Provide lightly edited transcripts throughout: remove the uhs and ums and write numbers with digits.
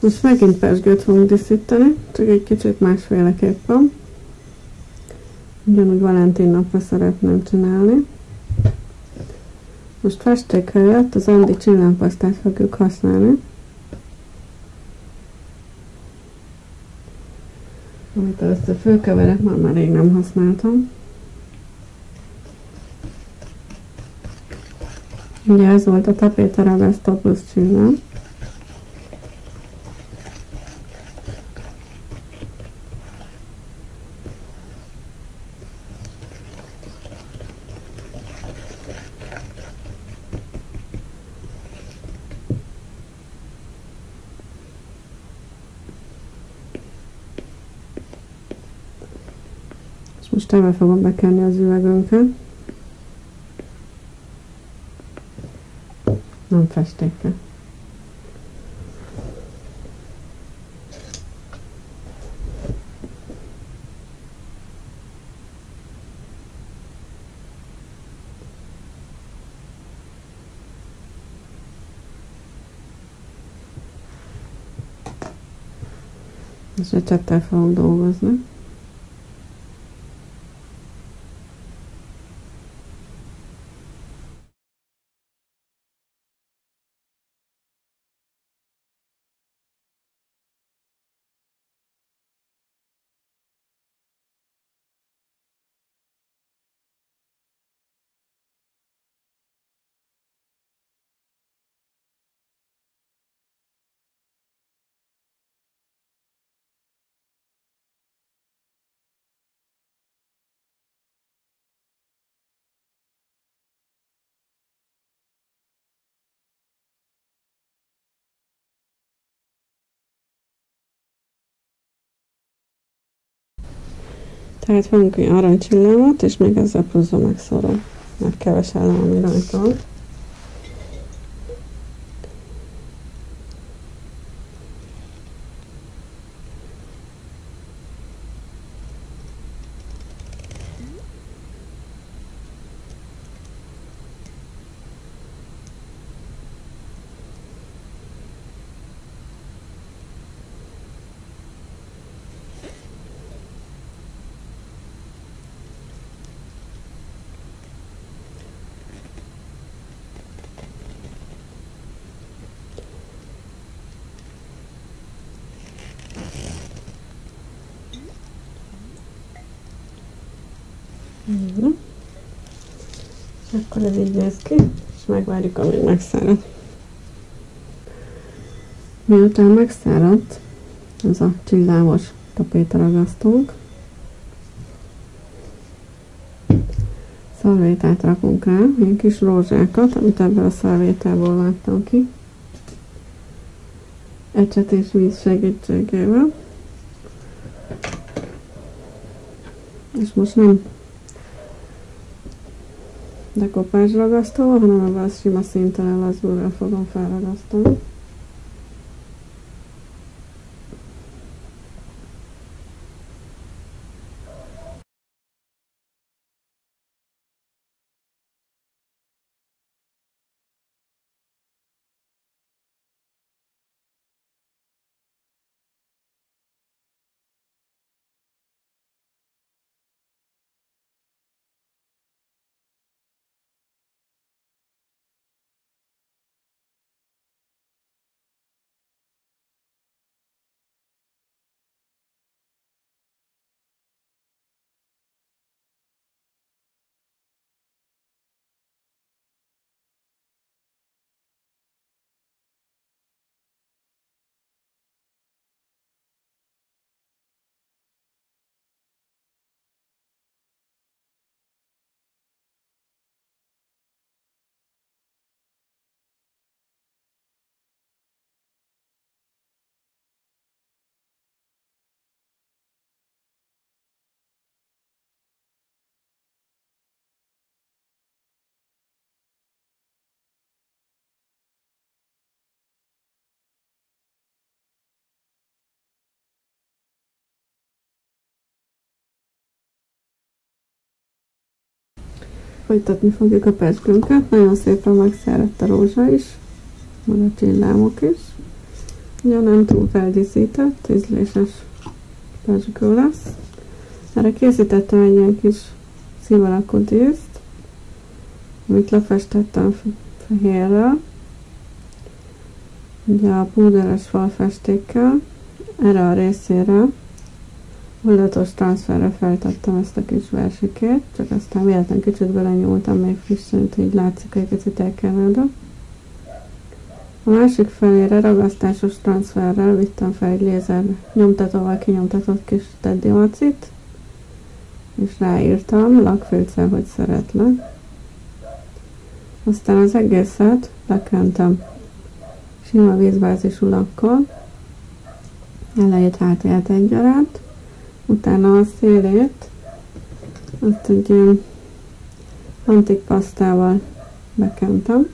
Most megint pezsgőt fogunk díszíteni, csak egy kicsit másféleképpen. Ugyanúgy Valentin napra szeretném csinálni. Most festék helyett az Andi csillámpasztát fogjuk használni, amit először fölkeverek, már rég nem használtam. Ugye ez volt a tapétaragasztó plusz csillám. És most ebbe fogom bekenni az üvegünket. Nem festékkel. És ecsettel fogok dolgozni. Tehát fogunk egy aranycsillámot, és még ezzel pluszban megszorom, mert keveselem, ami rajta van. És akkor ez így néz ki, és megvárjuk, amíg megszárad. Miután megszáradt ez a csillámos tapétaragasztónk, szalvétát rakunk rá, ilyen kis rózsákat, amit ebből a szalvétából vágtam ki, ecset és víz segítségével. És most nem dekopás ragasztóval, hanem ebben a sima színtelen lazúrral fogom felragasztani. Folytatni fogjuk a pezsgőnket, nagyon szépen megszáradt a rózsa is, meg a csillámok is. Ugye nem túl feldíszített, ízléses pezsgő lesz. Erre készítettem egy ilyen kis szívalakú díszt, amit lefestettem fehérrel, ugye a púderes falfestékkel. Erre a részére oldalatos transferre feltettem ezt a kis versikét, csak aztán véletlen kicsit belenyúltam még frissen, így látszik, hogy kicsit elkenődött. A másik felére ragasztásos transferrel vittem fel egy lézer nyomtatóval kinyomtatott kis teddy macit, és ráírtam lakfilccel, hogy szeretlek. Aztán az egészet lekentem sima vízbázisú lakkal, elejét, hátulját egyaránt, utána a szélét azt egy ilyen antik pasztával bekentem,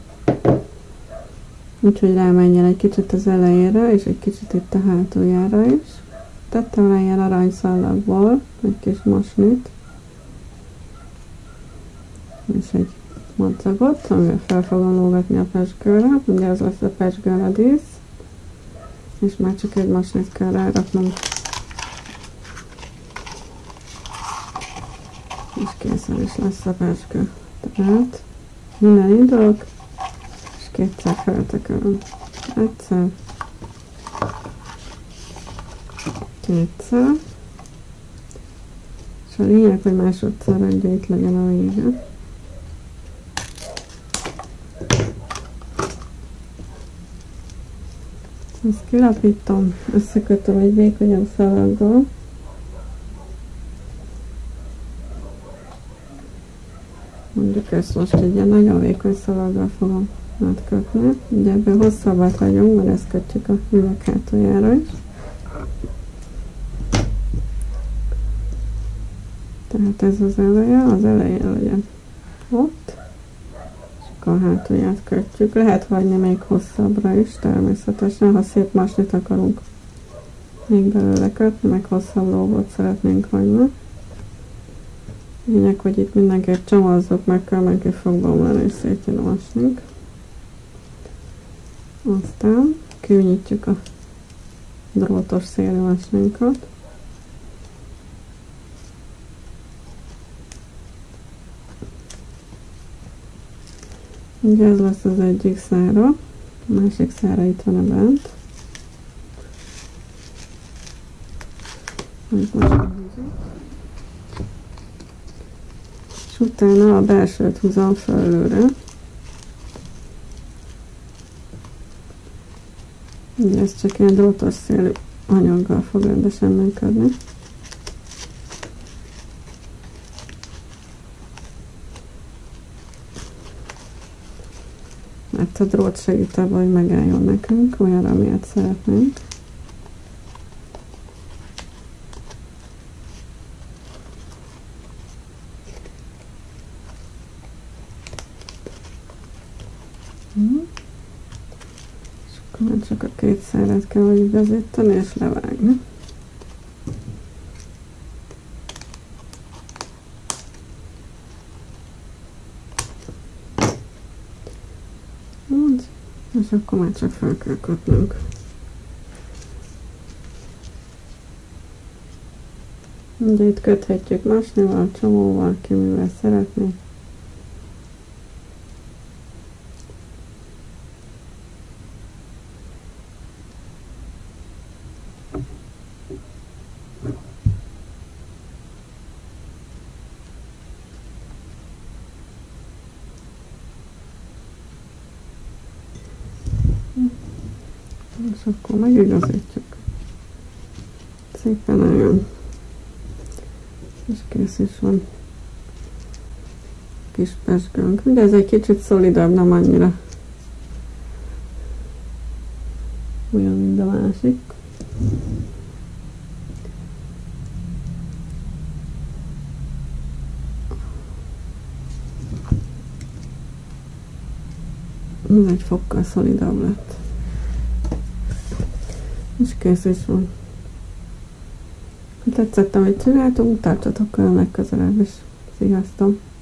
úgyhogy rámenjen egy kicsit az elejére, és egy kicsit itt a hátuljára is. Tettem rá ilyen aranyszallagból egy kis mosnit, és egy madzagot, amivel fel fogom lógatni a pezsgőre. Ugye az lesz a pezsgőre dísz, és már csak egy mosnit kell ráraknom. És készen is lesz a pezsgő. Tehát minden indulok, és kétszer feltekerem. Egyszer, kétszer, és a lényeg, hogy másodszor itt legyen a vége. Ezt kilapítom, összekötöm egy vékonyabb szalaggal. Mondjuk ezt most egy ilyen nagyon vékony szalaggal fogom átkötni. Ugye ebből hosszabbat hagyunk, mert ezt kötjük a üveg hátuljára is. Tehát ez az elején legyen ott. A hátulját kötjük. Lehet hagyni még hosszabbra is, természetesen, ha szép masnit akarunk még belőle kötni, meg hosszabb lógót szeretnénk hagyni. Lényeg, hogy itt mindenképp csamozzuk meg, mert ki fog bomlani, és szétjön a masnink. Aztán kőnyitjük a drótos szélű masninkat. Ugye ez lesz az egyik szára, a másik szára itt van a bent. És utána a belsőt húzom felülre. Ugye ez csak ilyen drótos szélű anyaggal fog rendesen működni. Mert a drót segít abban, hogy megálljon nekünk olyanra, amilyet szeretnénk. És akkor már csak a két szárát kell igazítani és levágni. És akkor már csak fel kell kötnünk. Ugye itt köthetjük masnival, csomóval, ki mivel szeretné. És akkor megigazítjuk. Szépen eljön. És kész is van. Kis pezsgőnk. Ugye ez egy kicsit szolidabb, nem annyira olyan, mint a másik. Ez egy fokkal szolidabb lett. És kész is van. Ha tetszett, amit csináltunk, tartsatok el legközelebb is. Sziasztok!